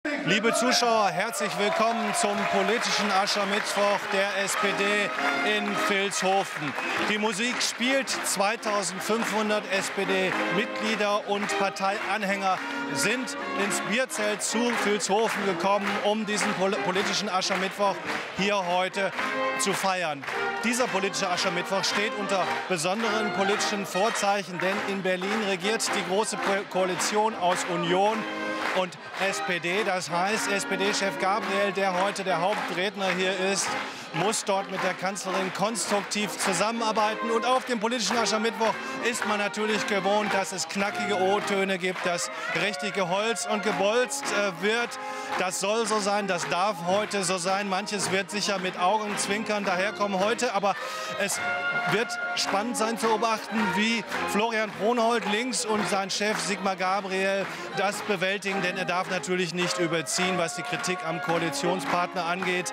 Liebe Zuschauer, herzlich willkommen zum politischen Aschermittwoch der SPD in Vilshofen. Die Musik spielt, 2500 SPD-Mitglieder und Parteianhänger sind ins Bierzelt zu Vilshofen gekommen, um diesen politischen Aschermittwoch hier heute zu feiern. Dieser politische Aschermittwoch steht unter besonderen politischen Vorzeichen, denn in Berlin regiert die Große Koalition aus Union und SPD. Das heißt, SPD-Chef Gabriel, der heute der Hauptredner hier ist, muss dort mit der Kanzlerin konstruktiv zusammenarbeiten. Und auf dem politischen Aschermittwoch ist man natürlich gewohnt, dass es knackige O-Töne gibt, dass richtig geholzt und gebolzt wird. Das soll so sein, das darf heute so sein. Manches wird sicher mit Augenzwinkern daherkommen heute, aber es wird spannend sein zu beobachten, wie Florian Pronhold links und sein Chef Sigmar Gabriel das bewältigen, denn er darf natürlich nicht überziehen, was die Kritik am Koalitionspartner angeht.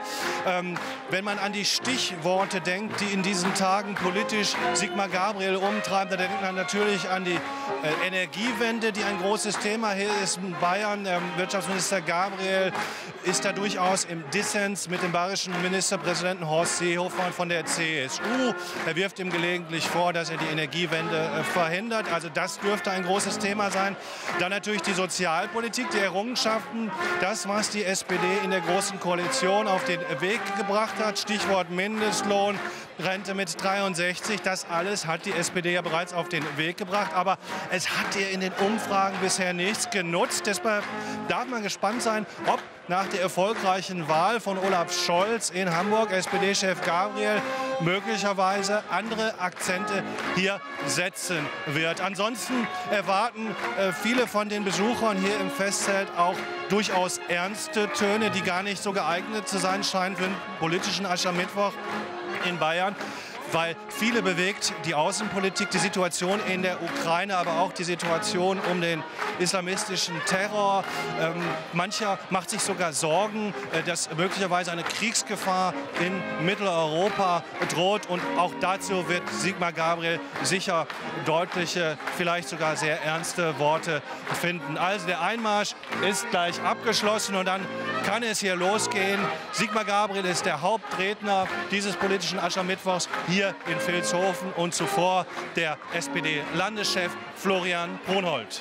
Wenn man an die Stichworte denkt, die in diesen Tagen politisch Sigmar Gabriel umtreiben, dann denkt man natürlich an die Energiewende, die ein großes Thema hier ist in Bayern. Wirtschaftsminister Gabriel ist da durchaus im Dissens mit dem bayerischen Ministerpräsidenten Horst Seehofer von der CSU. Er wirft ihm gelegentlich vor, dass er die Energiewende verhindert. Also das dürfte ein großes Thema sein. Dann natürlich die Sozialpolitik, die Errungenschaften, das, was die SPD in der Großen Koalition auf den Weg gebracht hat. Stichwort Mindestlohn, Rente mit 63, das alles hat die SPD ja bereits auf den Weg gebracht. Aber es hat ihr in den Umfragen bisher nichts genutzt. Deshalb darf man gespannt sein, ob nach der erfolgreichen Wahl von Olaf Scholz in Hamburg SPD-Chef Gabriel möglicherweise andere Akzente hier setzen wird. Ansonsten erwarten viele von den Besuchern hier im Festzelt auch durchaus ernste Töne, die gar nicht so geeignet zu sein scheinen für einen politischen Aschermittwoch in Bayern, weil viele bewegt die Außenpolitik, die Situation in der Ukraine, aber auch die Situation um den islamistischen Terror. Mancher macht sich sogar Sorgen, dass möglicherweise eine Kriegsgefahr in Mitteleuropa droht. Und auch dazu wird Sigmar Gabriel sicher deutliche, vielleicht sogar sehr ernste Worte finden. Also der Einmarsch ist gleich abgeschlossen und dann kann es hier losgehen. Sigmar Gabriel ist der Hauptredner dieses politischen Aschermittwochs hier in Vilshofen und zuvor der SPD-Landeschef Florian Pronhold.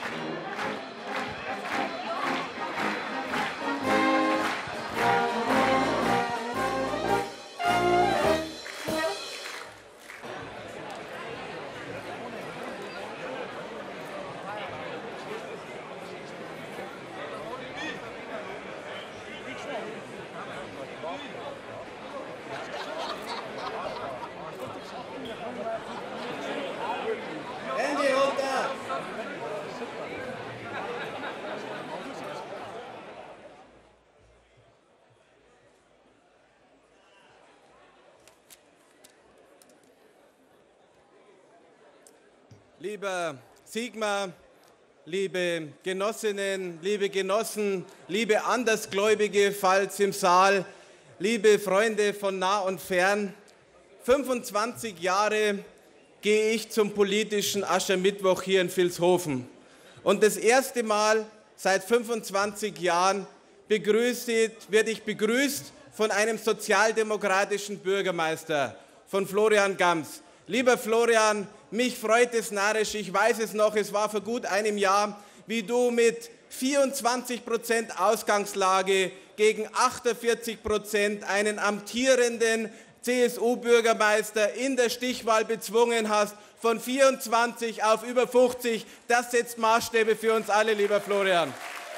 Lieber Sigmar, liebe Genossinnen, liebe Genossen, liebe Andersgläubige, falls im Saal, liebe Freunde von nah und fern, 25 Jahre gehe ich zum politischen Aschermittwoch hier in Vilshofen. Und das erste Mal seit 25 Jahren werde ich begrüßt von einem sozialdemokratischen Bürgermeister, von Florian Gams. Lieber Florian, mich freut es narrisch, ich weiß es noch, es war vor gut einem Jahr, wie du mit 24% Ausgangslage gegen 48% einen amtierenden CSU-Bürgermeister in der Stichwahl bezwungen hast, von 24 auf über 50. Das setzt Maßstäbe für uns alle, lieber Florian.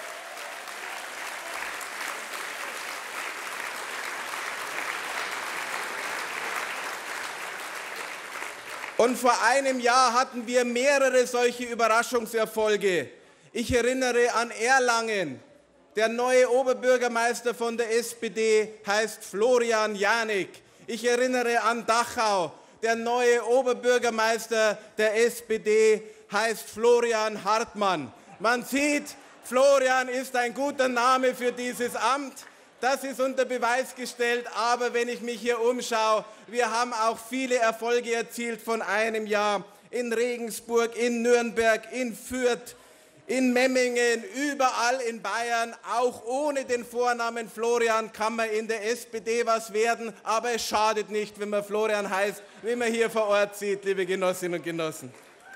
Und vor einem Jahr hatten wir mehrere solche Überraschungserfolge. Ich erinnere an Erlangen. Der neue Oberbürgermeister von der SPD heißt Florian Janik. Ich erinnere an Dachau. Der neue Oberbürgermeister der SPD heißt Florian Hartmann. Man sieht, Florian ist ein guter Name für dieses Amt. Das ist unter Beweis gestellt, aber wenn ich mich hier umschaue, wir haben auch viele Erfolge erzielt von einem Jahr in Regensburg, in Nürnberg, in Fürth, in Memmingen, überall in Bayern, auch ohne den Vornamen Florian kann man in der SPD was werden, aber es schadet nicht, wenn man Florian heißt, wie man hier vor Ort sieht, liebe Genossinnen und Genossen.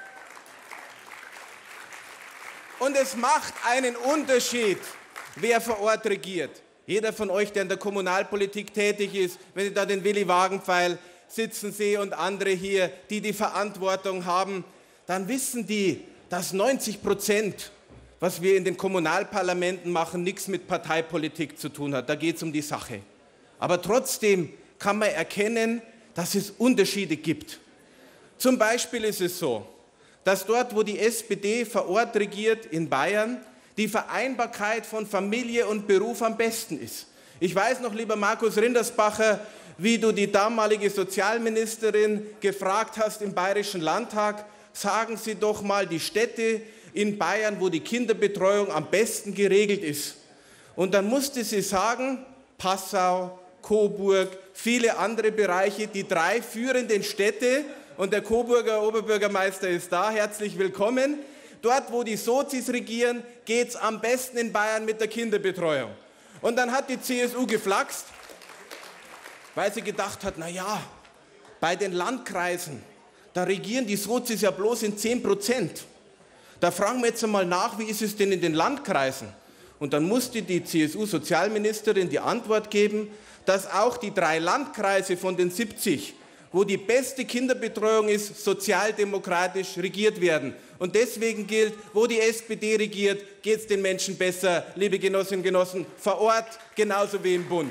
Und es macht einen Unterschied, wer vor Ort regiert. Jeder von euch, der in der Kommunalpolitik tätig ist, wenn ich da den Willi Wagenpfeil sitzen sehe und andere hier, die die Verantwortung haben, dann wissen die, dass 90%, was wir in den Kommunalparlamenten machen, nichts mit Parteipolitik zu tun hat. Da geht es um die Sache. Aber trotzdem kann man erkennen, dass es Unterschiede gibt. Zum Beispiel ist es so, dass dort, wo die SPD vor Ort regiert, in Bayern, die Vereinbarkeit von Familie und Beruf am besten ist. Ich weiß noch, lieber Markus Rindersbacher, wie du die damalige Sozialministerin gefragt hast im Bayerischen Landtag, sagen Sie doch mal die Städte in Bayern, wo die Kinderbetreuung am besten geregelt ist. Und dann musste sie sagen, Passau, Coburg, viele andere Bereiche, die 3 führenden Städte, und der Coburger Oberbürgermeister ist da, herzlich willkommen. Dort, wo die Sozis regieren, geht es am besten in Bayern mit der Kinderbetreuung. Und dann hat die CSU geflaxt, weil sie gedacht hat, naja, bei den Landkreisen, da regieren die Sozis ja bloß in 10%. Da fragen wir jetzt einmal nach, wie ist es denn in den Landkreisen? Und dann musste die CSU-Sozialministerin die Antwort geben, dass auch die 3 Landkreise von den 70, wo die beste Kinderbetreuung ist, sozialdemokratisch regiert werden. Und deswegen gilt, wo die SPD regiert, geht es den Menschen besser, liebe Genossinnen und Genossen, vor Ort genauso wie im Bund.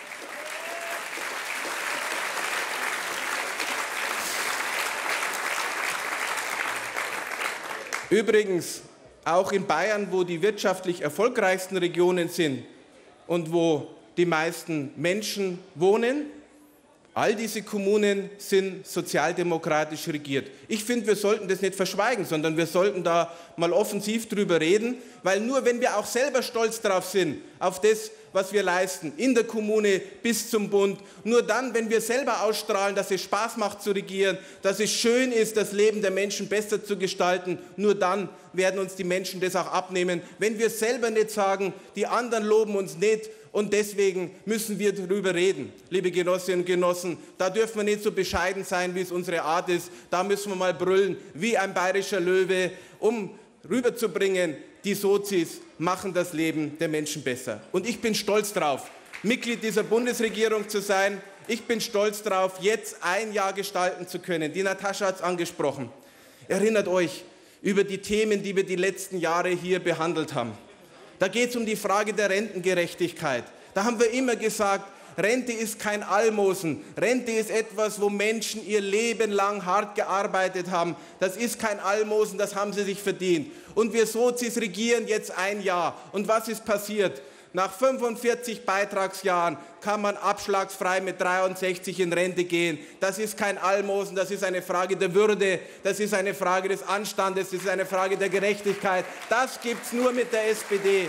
Übrigens, auch in Bayern, wo die wirtschaftlich erfolgreichsten Regionen sind und wo die meisten Menschen wohnen, all diese Kommunen sind sozialdemokratisch regiert. Ich finde, wir sollten das nicht verschweigen, sondern wir sollten da mal offensiv drüber reden, weil nur wenn wir auch selber stolz drauf sind, auf das, was wir leisten, in der Kommune bis zum Bund, nur dann, wenn wir selber ausstrahlen, dass es Spaß macht zu regieren, dass es schön ist, das Leben der Menschen besser zu gestalten, nur dann werden uns die Menschen das auch abnehmen. Wenn wir selber nicht sagen, die anderen loben uns nicht, und deswegen müssen wir darüber reden, liebe Genossinnen und Genossen. Da dürfen wir nicht so bescheiden sein, wie es unsere Art ist. Da müssen wir mal brüllen, wie ein bayerischer Löwe, um rüberzubringen, die Sozis machen das Leben der Menschen besser. Und ich bin stolz drauf, Mitglied dieser Bundesregierung zu sein. Ich bin stolz drauf, jetzt ein Jahr gestalten zu können. Die Natascha hat es angesprochen. Erinnert euch über die Themen, die wir die letzten Jahre hier behandelt haben. Da geht es um die Frage der Rentengerechtigkeit. Da haben wir immer gesagt, Rente ist kein Almosen. Rente ist etwas, wo Menschen ihr Leben lang hart gearbeitet haben. Das ist kein Almosen, das haben sie sich verdient. Und wir Sozis regieren jetzt ein Jahr. Und was ist passiert? Nach 45 Beitragsjahren kann man abschlagsfrei mit 63 in Rente gehen. Das ist kein Almosen, das ist eine Frage der Würde, das ist eine Frage des Anstandes, das ist eine Frage der Gerechtigkeit. Das gibt es nur mit der SPD.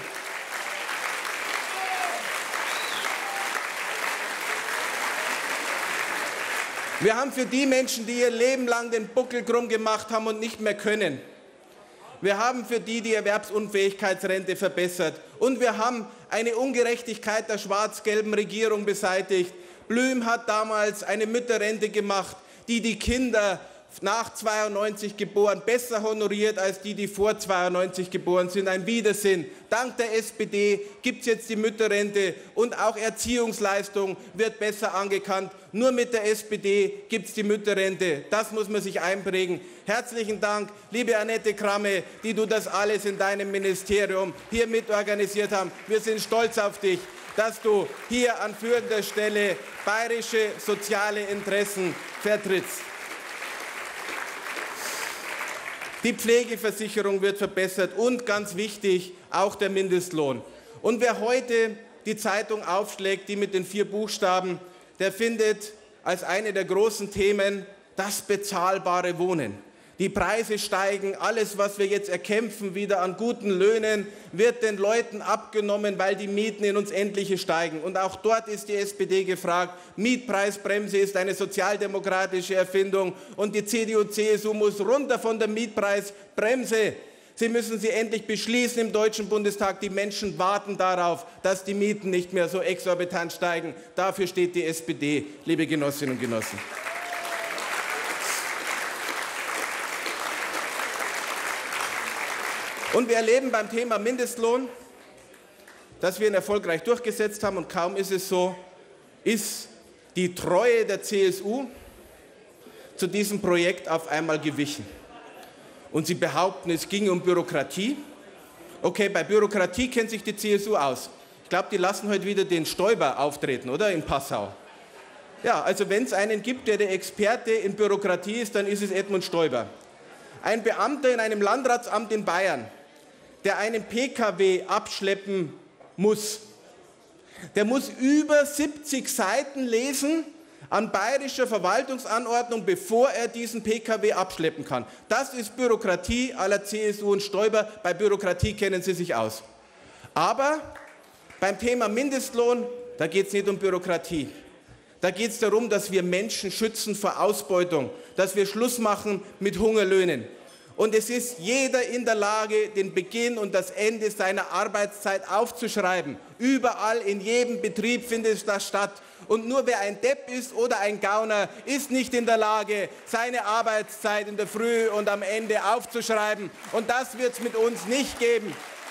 Wir haben für die Menschen, die ihr Leben lang den Buckel krumm gemacht haben und nicht mehr können, wir haben für die Erwerbsunfähigkeitsrente verbessert und wir haben eine Ungerechtigkeit der schwarz-gelben Regierung beseitigt. Blüm hat damals eine Mütterrente gemacht, die die Kinder nach 92 geboren besser honoriert als die, die vor 92 geboren sind. Ein Widersinn. Dank der SPD gibt es jetzt die Mütterrente und auch Erziehungsleistung wird besser anerkannt. Nur mit der SPD gibt es die Mütterrente. Das muss man sich einprägen. Herzlichen Dank, liebe Annette Kramme, die du das alles in deinem Ministerium hier mitorganisiert hast. Wir sind stolz auf dich, dass du hier an führender Stelle bayerische soziale Interessen vertrittst. Die Pflegeversicherung wird verbessert und ganz wichtig, auch der Mindestlohn. Und wer heute die Zeitung aufschlägt, die mit den 4 Buchstaben, der findet als eine der großen Themen das bezahlbare Wohnen. Die Preise steigen, alles, was wir jetzt erkämpfen, wieder an guten Löhnen, wird den Leuten abgenommen, weil die Mieten in uns Endliche steigen. Und auch dort ist die SPD gefragt. Mietpreisbremse ist eine sozialdemokratische Erfindung und die CDU-CSU muss runter von der Mietpreisbremse. Sie müssen sie endlich beschließen im Deutschen Bundestag. Die Menschen warten darauf, dass die Mieten nicht mehr so exorbitant steigen. Dafür steht die SPD, liebe Genossinnen und Genossen. Und wir erleben beim Thema Mindestlohn, dass wir ihn erfolgreich durchgesetzt haben. Und kaum ist es so, ist die Treue der CSU zu diesem Projekt auf einmal gewichen. Und sie behaupten, es ginge um Bürokratie. Okay, bei Bürokratie kennt sich die CSU aus. Ich glaube, die lassen heute wieder den Stoiber auftreten, oder? In Passau. Ja, also wenn es einen gibt, der Experte in Bürokratie ist, dann ist es Edmund Stoiber. Ein Beamter in einem Landratsamt in Bayern, der einen PKW abschleppen muss, der muss über 70 Seiten lesen an bayerischer Verwaltungsanordnung, bevor er diesen PKW abschleppen kann. Das ist Bürokratie à la CSU und Stoiber. Bei Bürokratie kennen Sie sich aus. Aber beim Thema Mindestlohn, da geht es nicht um Bürokratie. Da geht es darum, dass wir Menschen schützen vor Ausbeutung, dass wir Schluss machen mit Hungerlöhnen. Und es ist jeder in der Lage, den Beginn und das Ende seiner Arbeitszeit aufzuschreiben. Überall, in jedem Betrieb findet das statt. Und nur wer ein Depp ist oder ein Gauner, ist nicht in der Lage, seine Arbeitszeit in der Früh und am Ende aufzuschreiben. Und das wird es mit uns nicht geben.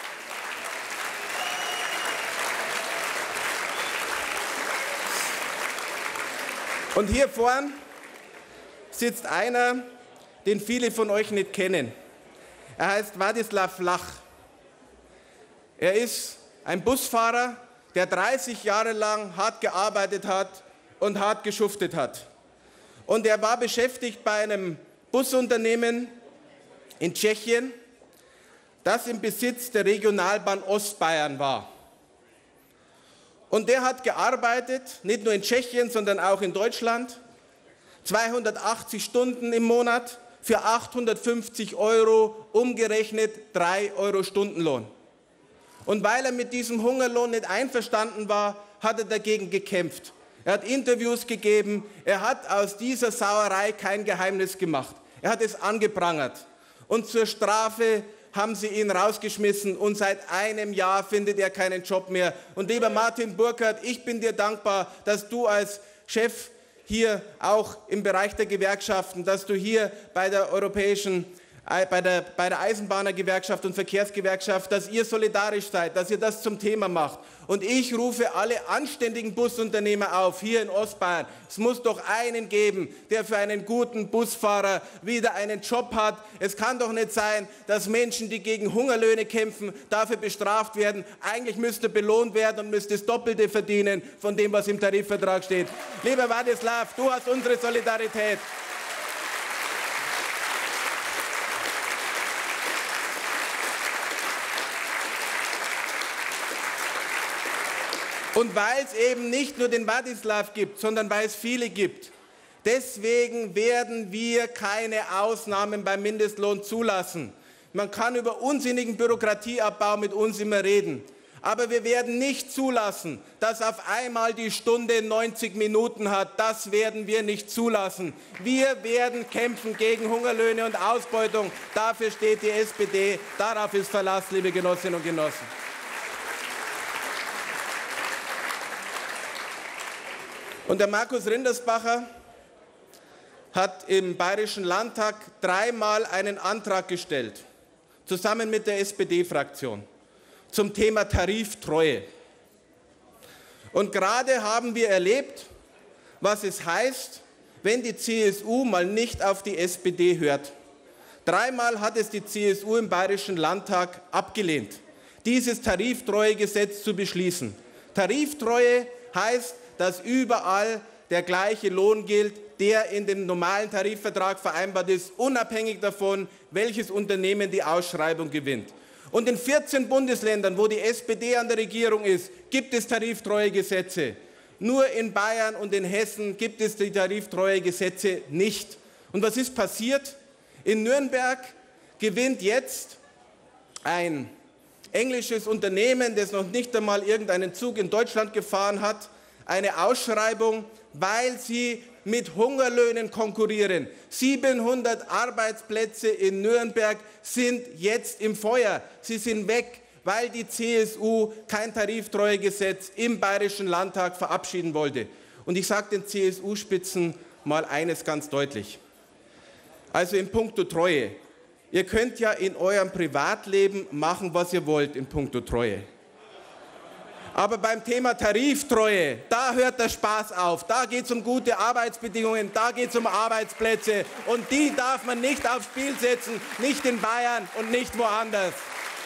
Und hier vorn sitzt einer, den viele von euch nicht kennen. Er heißt Władysław Lach. Er ist ein Busfahrer, der 30 Jahre lang hart gearbeitet hat und hart geschuftet hat. Und er war beschäftigt bei einem Busunternehmen in Tschechien, das im Besitz der Regionalbahn Ostbayern war. Und der hat gearbeitet, nicht nur in Tschechien, sondern auch in Deutschland, 280 Stunden im Monat, für 850 €, umgerechnet 3 € Stundenlohn. Und weil er mit diesem Hungerlohn nicht einverstanden war, hat er dagegen gekämpft. Er hat Interviews gegeben, er hat aus dieser Sauerei kein Geheimnis gemacht. Er hat es angeprangert. Und zur Strafe haben sie ihn rausgeschmissen und seit einem Jahr findet er keinen Job mehr. Und lieber Martin Burkhardt, ich bin dir dankbar, dass du als Chef hier auch im Bereich der Gewerkschaften, dass du hier bei der bei der Eisenbahnergewerkschaft und Verkehrsgewerkschaft, dass ihr solidarisch seid, dass ihr das zum Thema macht. Und ich rufe alle anständigen Busunternehmer auf, hier in Ostbayern. Es muss doch einen geben, der für einen guten Busfahrer wieder einen Job hat. Es kann doch nicht sein, dass Menschen, die gegen Hungerlöhne kämpfen, dafür bestraft werden. Eigentlich müsste belohnt werden und müsste das Doppelte verdienen von dem, was im Tarifvertrag steht. Lieber Władysław, du hast unsere Solidarität. Und weil es eben nicht nur den Władysław gibt, sondern weil es viele gibt, deswegen werden wir keine Ausnahmen beim Mindestlohn zulassen. Man kann über unsinnigen Bürokratieabbau mit uns immer reden. Aber wir werden nicht zulassen, dass auf einmal die Stunde 90 Minuten hat. Das werden wir nicht zulassen. Wir werden kämpfen gegen Hungerlöhne und Ausbeutung. Dafür steht die SPD. Darauf ist Verlass, liebe Genossinnen und Genossen. Und der Markus Rindersbacher hat im Bayerischen Landtag 3-mal einen Antrag gestellt, zusammen mit der SPD-Fraktion, zum Thema Tariftreue. Und gerade haben wir erlebt, was es heißt, wenn die CSU mal nicht auf die SPD hört. 3-mal hat es die CSU im Bayerischen Landtag abgelehnt, dieses Tariftreuegesetz zu beschließen. Tariftreue heißt, dass überall der gleiche Lohn gilt, der in dem normalen Tarifvertrag vereinbart ist, unabhängig davon, welches Unternehmen die Ausschreibung gewinnt. Und in 14 Bundesländern, wo die SPD an der Regierung ist, gibt es Tariftreuegesetze. Nur in Bayern und in Hessen gibt es die Tariftreuegesetze nicht. Und was ist passiert? In Nürnberg gewinnt jetzt ein englisches Unternehmen, das noch nicht einmal irgendeinen Zug in Deutschland gefahren hat, eine Ausschreibung, weil sie mit Hungerlöhnen konkurrieren. 700 Arbeitsplätze in Nürnberg sind jetzt im Feuer. Sie sind weg, weil die CSU kein Tariftreuegesetz im Bayerischen Landtag verabschieden wollte. Und ich sage den CSU-Spitzen mal eines ganz deutlich. Also in puncto Treue. Ihr könnt ja in eurem Privatleben machen, was ihr wollt in puncto Treue. Aber beim Thema Tariftreue, da hört der Spaß auf. Da geht es um gute Arbeitsbedingungen, da geht es um Arbeitsplätze. Und die darf man nicht aufs Spiel setzen, nicht in Bayern und nicht woanders.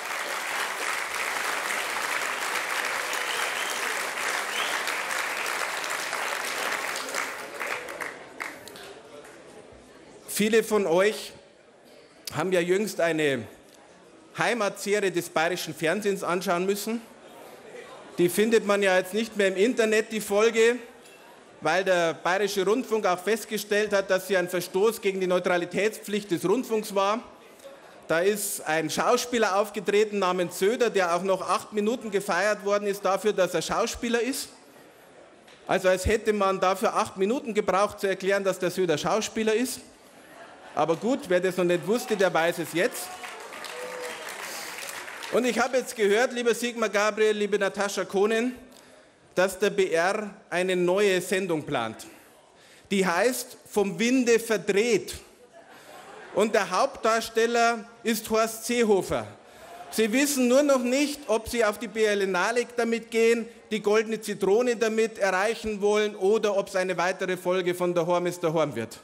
Viele von euch haben ja jüngst eine Heimatserie des bayerischen Fernsehens anschauen müssen. Die findet man ja jetzt nicht mehr im Internet, die Folge, weil der Bayerische Rundfunk auch festgestellt hat, dass sie ein Verstoß gegen die Neutralitätspflicht des Rundfunks war. Da ist ein Schauspieler aufgetreten namens Söder, der auch noch 8 Minuten gefeiert worden ist dafür, dass er Schauspieler ist. Also als hätte man dafür 8 Minuten gebraucht, zu erklären, dass der Söder Schauspieler ist. Aber gut, wer das noch nicht wusste, der weiß es jetzt. Und ich habe jetzt gehört, lieber Sigmar Gabriel, liebe Natascha Kohnen, dass der BR eine neue Sendung plant. Die heißt Vom Winde verdreht. Und der Hauptdarsteller ist Horst Seehofer. Sie wissen nur noch nicht, ob Sie auf die Berlinale damit gehen, die Goldene Zitrone damit erreichen wollen oder ob es eine weitere Folge von Der Horm ist der Horm wird.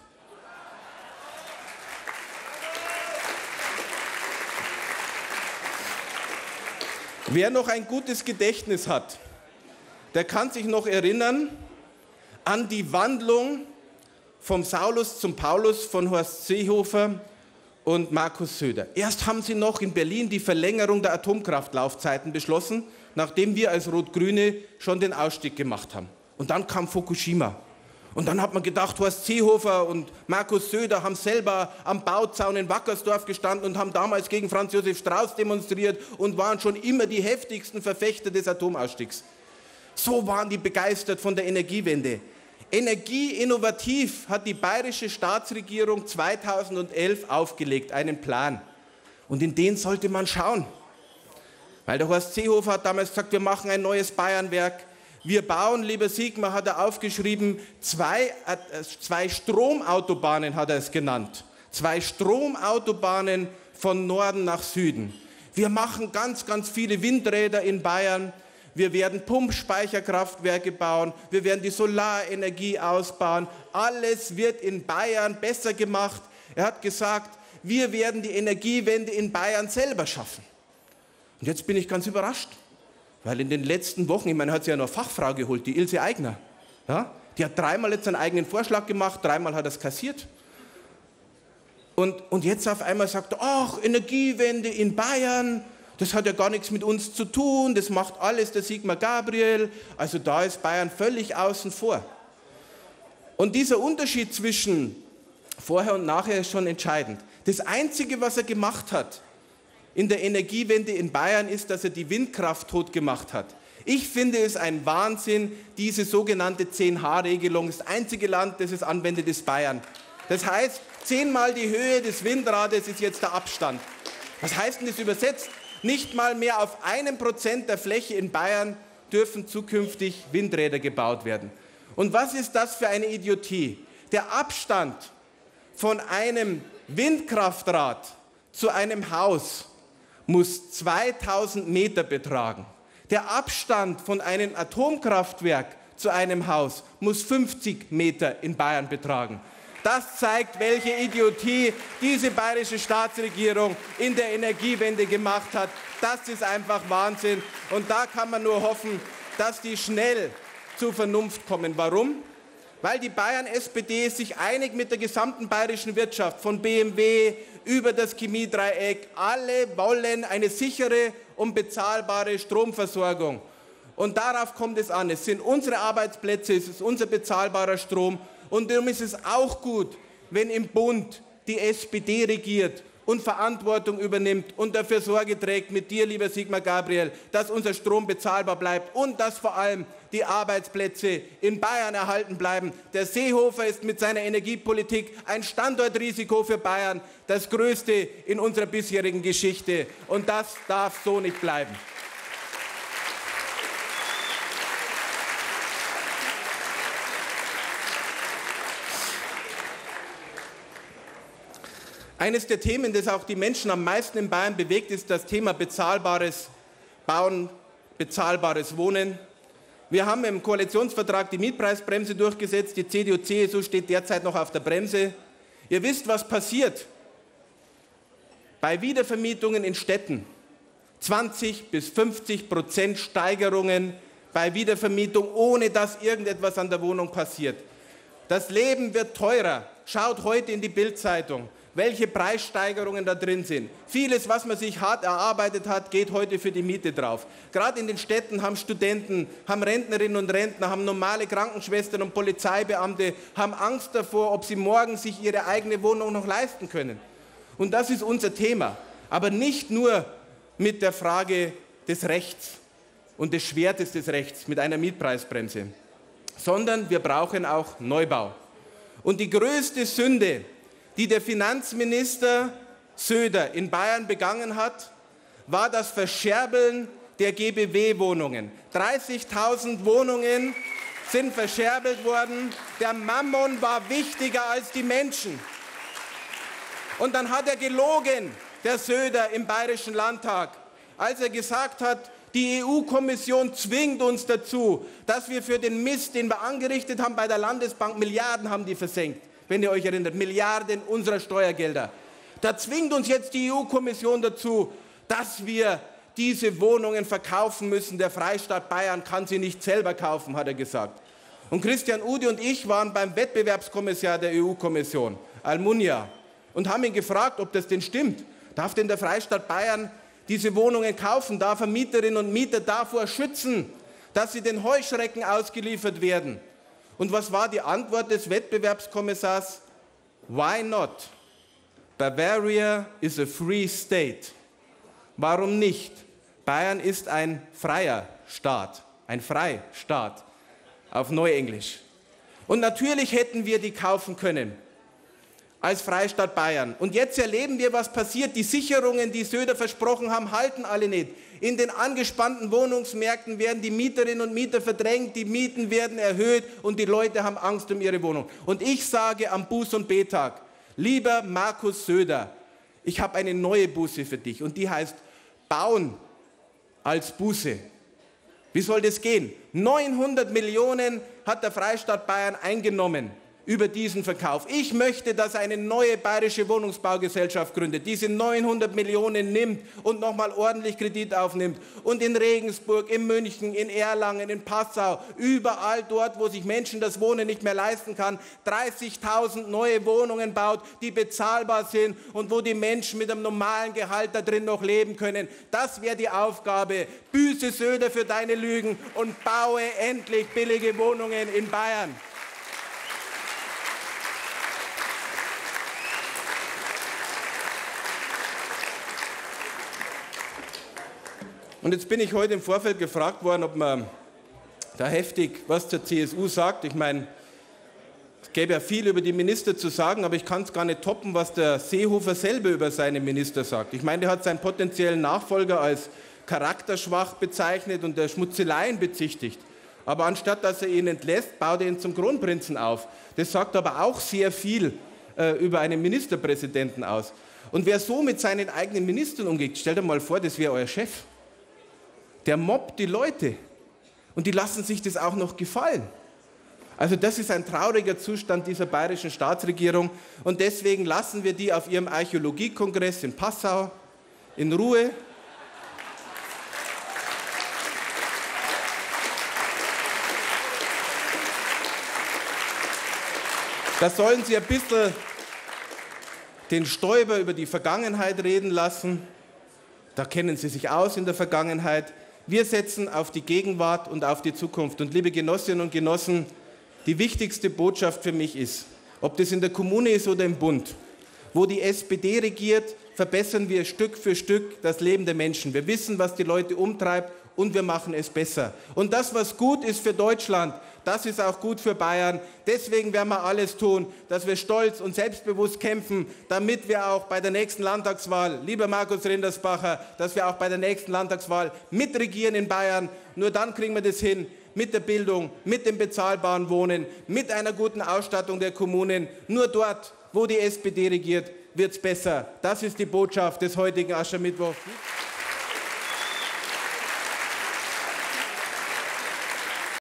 Wer noch ein gutes Gedächtnis hat, der kann sich noch erinnern an die Wandlung vom Saulus zum Paulus von Horst Seehofer und Markus Söder. Erst haben sie noch in Berlin die Verlängerung der Atomkraftlaufzeiten beschlossen, nachdem wir als Rot-Grüne schon den Ausstieg gemacht haben. Und dann kam Fukushima. Und dann hat man gedacht, Horst Seehofer und Markus Söder haben selber am Bauzaun in Wackersdorf gestanden und haben damals gegen Franz Josef Strauß demonstriert und waren schon immer die heftigsten Verfechter des Atomausstiegs. So waren die begeistert von der Energiewende. Energieinnovativ hat die bayerische Staatsregierung 2011 aufgelegt, einen Plan. Und in den sollte man schauen. Weil der Horst Seehofer hat damals gesagt, wir machen ein neues Bayernwerk. Wir bauen, lieber Sigmar, hat er aufgeschrieben, zwei Stromautobahnen hat er es genannt. 2 Stromautobahnen von Norden nach Süden. Wir machen ganz, ganz viele Windräder in Bayern. Wir werden Pumpspeicherkraftwerke bauen. Wir werden die Solarenergie ausbauen. Alles wird in Bayern besser gemacht. Er hat gesagt, wir werden die Energiewende in Bayern selber schaffen. Und jetzt bin ich ganz überrascht. Weil in den letzten Wochen, ich meine, er hat sich ja noch Fachfrau geholt, die Ilse Aigner. Ja? Die hat 3-mal jetzt einen eigenen Vorschlag gemacht, 3-mal hat er es kassiert. Und jetzt auf einmal sagt er, ach, Energiewende in Bayern, das hat ja gar nichts mit uns zu tun, das macht alles der Sigmar Gabriel. Also da ist Bayern völlig außen vor. Und dieser Unterschied zwischen vorher und nachher ist schon entscheidend. Das Einzige, was er gemacht hat, in der Energiewende in Bayern ist, dass er die Windkraft tot gemacht hat. Ich finde es ein Wahnsinn, diese sogenannte 10H-Regelung. Das einzige Land, das es anwendet, ist Bayern. Das heißt, 10-mal die Höhe des Windrades ist jetzt der Abstand. Was heißt denn das übersetzt? Nicht mal mehr auf 1% der Fläche in Bayern dürfen zukünftig Windräder gebaut werden. Und was ist das für eine Idiotie? Der Abstand von einem Windkraftrad zu einem Haus muss 2000 Meter betragen. Der Abstand von einem Atomkraftwerk zu einem Haus muss 50 Meter in Bayern betragen. Das zeigt, welche Idiotie diese bayerische Staatsregierung in der Energiewende gemacht hat. Das ist einfach Wahnsinn. Und da kann man nur hoffen, dass die schnell zur Vernunft kommen. Warum? Weil die Bayern-SPD sich einig mit der gesamten bayerischen Wirtschaft, von BMW über das Chemiedreieck. Alle wollen eine sichere und bezahlbare Stromversorgung. Und darauf kommt es an. Es sind unsere Arbeitsplätze, es ist unser bezahlbarer Strom. Und darum ist es auch gut, wenn im Bund die SPD regiert und Verantwortung übernimmt und dafür Sorge trägt mit dir, lieber Sigmar Gabriel, dass unser Strom bezahlbar bleibt und dass vor allem die Arbeitsplätze in Bayern erhalten bleiben. Der Seehofer ist mit seiner Energiepolitik ein Standortrisiko für Bayern, das größte in unserer bisherigen Geschichte. Und das darf so nicht bleiben. Eines der Themen, das auch die Menschen am meisten in Bayern bewegt, ist das Thema bezahlbares Bauen, bezahlbares Wohnen. Wir haben im Koalitionsvertrag die Mietpreisbremse durchgesetzt. Die CDU-CSU steht derzeit noch auf der Bremse. Ihr wisst, was passiert bei Wiedervermietungen in Städten. 20-50% Steigerungen bei Wiedervermietung, ohne dass irgendetwas an der Wohnung passiert. Das Leben wird teurer. Schaut heute in die Bild-Zeitung, welche Preissteigerungen da drin sind. Vieles, was man sich hart erarbeitet hat, geht heute für die Miete drauf. Gerade in den Städten haben Studenten, haben Rentnerinnen und Rentner, haben normale Krankenschwestern und Polizeibeamte, haben Angst davor, ob sie morgen sich ihre eigene Wohnung noch leisten können. Und das ist unser Thema. Aber nicht nur mit der Frage des Rechts und des Schwertes des Rechts, mit einer Mietpreisbremse, sondern wir brauchen auch Neubau. Und die größte Sünde, die der Finanzminister Söder in Bayern begangen hat, war das Verscherbeln der GBW-Wohnungen. 30.000 Wohnungen sind verscherbelt worden. Der Mammon war wichtiger als die Menschen. Und dann hat er gelogen, der Söder im Bayerischen Landtag, als er gesagt hat, die EU-Kommission zwingt uns dazu, dass wir für den Mist, den wir angerichtet haben bei der Landesbank, Milliarden haben die versenkt. Wenn ihr euch erinnert, Milliarden unserer Steuergelder. Da zwingt uns jetzt die EU-Kommission dazu, dass wir diese Wohnungen verkaufen müssen. Der Freistaat Bayern kann sie nicht selber kaufen, hat er gesagt. Und Christian Ude und ich waren beim Wettbewerbskommissar der EU-Kommission, Almunia, und haben ihn gefragt, ob das denn stimmt. Darf denn der Freistaat Bayern diese Wohnungen kaufen? Darf er Mieterinnen und Mieter davor schützen, dass sie den Heuschrecken ausgeliefert werden? Und was war die Antwort des Wettbewerbskommissars? Why not? Bavaria is a free state. Warum nicht? Bayern ist ein freier Staat, ein Freistaat auf Neuenglisch. Und natürlich hätten wir die kaufen können als Freistaat Bayern. Und jetzt erleben wir, was passiert. Die Sicherungen, die Söder versprochen haben, halten alle nicht. In den angespannten Wohnungsmärkten werden die Mieterinnen und Mieter verdrängt, die Mieten werden erhöht und die Leute haben Angst um ihre Wohnung. Und ich sage am Buß- und Betag, lieber Markus Söder, ich habe eine neue Buße für dich und die heißt Bauen als Buße. Wie soll das gehen? 900 Millionen hat der Freistaat Bayern eingenommen über diesen Verkauf. Ich möchte, dass eine neue bayerische Wohnungsbaugesellschaft gründet, diese 900 Millionen nimmt und nochmal ordentlich Kredit aufnimmt und in Regensburg, in München, in Erlangen, in Passau, überall dort, wo sich Menschen das Wohnen nicht mehr leisten kann, 30.000 neue Wohnungen baut, die bezahlbar sind und wo die Menschen mit einem normalen Gehalt da drin noch leben können. Das wäre die Aufgabe. Büße Söder für deine Lügen und baue endlich billige Wohnungen in Bayern. Und jetzt bin ich heute im Vorfeld gefragt worden, ob man da heftig was zur CSU sagt. Ich meine, es gäbe ja viel über die Minister zu sagen, aber ich kann es gar nicht toppen, was der Seehofer selber über seine Minister sagt. Ich meine, der hat seinen potenziellen Nachfolger als charakterschwach bezeichnet und der Schmutzeleien bezichtigt. Aber anstatt dass er ihn entlässt, baut er ihn zum Kronprinzen auf. Das sagt aber auch sehr viel über einen Ministerpräsidenten aus. Und wer so mit seinen eigenen Ministern umgeht, stellt euch mal vor, das wäre euer Chef. Der mobbt die Leute und die lassen sich das auch noch gefallen. Also das ist ein trauriger Zustand dieser bayerischen Staatsregierung und deswegen lassen wir die auf ihrem Archäologiekongress in Passau in Ruhe. Da sollen sie ein bisschen den Stoiber über die Vergangenheit reden lassen. Da kennen sie sich aus in der Vergangenheit. Wir setzen auf die Gegenwart und auf die Zukunft. Und liebe Genossinnen und Genossen, die wichtigste Botschaft für mich ist, ob das in der Kommune ist oder im Bund, wo die SPD regiert, verbessern wir Stück für Stück das Leben der Menschen. Wir wissen, was die Leute umtreibt und wir machen es besser. Und das, was gut ist für Deutschland, das ist auch gut für Bayern. Deswegen werden wir alles tun, dass wir stolz und selbstbewusst kämpfen, damit wir auch bei der nächsten Landtagswahl, lieber Markus Rindersbacher, dass wir auch bei der nächsten Landtagswahl mitregieren in Bayern. Nur dann kriegen wir das hin, mit der Bildung, mit dem bezahlbaren Wohnen, mit einer guten Ausstattung der Kommunen. Nur dort, wo die SPD regiert, wird es besser. Das ist die Botschaft des heutigen Aschermittwochs.